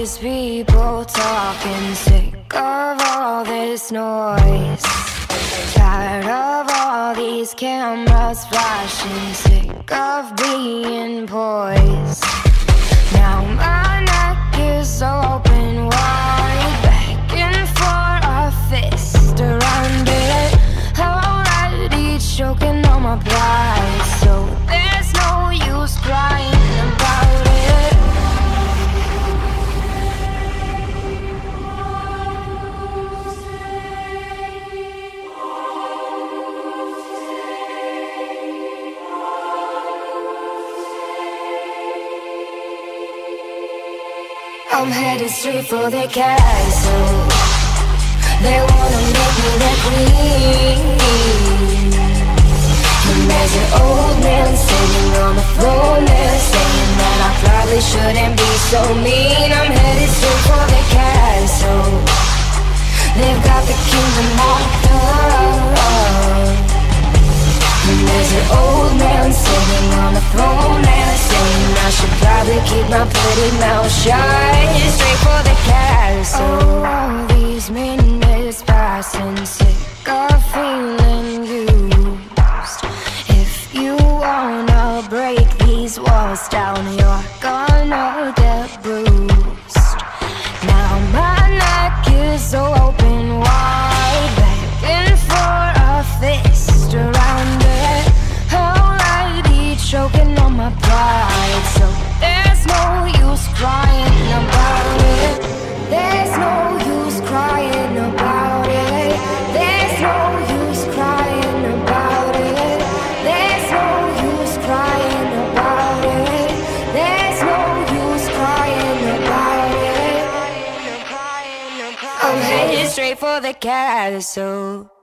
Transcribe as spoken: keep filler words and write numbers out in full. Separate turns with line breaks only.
these people talking, sick of all this noise, tired of all these cameras flashing, sick of being poised. Now my neck is open wide, begging for a fist around it, already choking on my pride, so there's no use crying about it. I'm headed straight for the castle. They wanna make me their queen. And there's an old man sitting on the throne there, saying that I probably shouldn't be so mean. I'm headed straight for the castle. They've got the kingdom locked up. And there's an old man sitting on the throne there, saying I should probably keep my pretty mouth shut. Straight for the castle. Oh, all these minutes passing, sick of feeling used. If you wanna break these walls down, you're gonna get bruised. Now my neck is open wide, begging for a fist around it, already choking on my pride, so there's no use crying about it. There's no use crying about it. There's no use crying about it. There's no use crying about it. There's no use crying about it. I'm headed straight for the castle.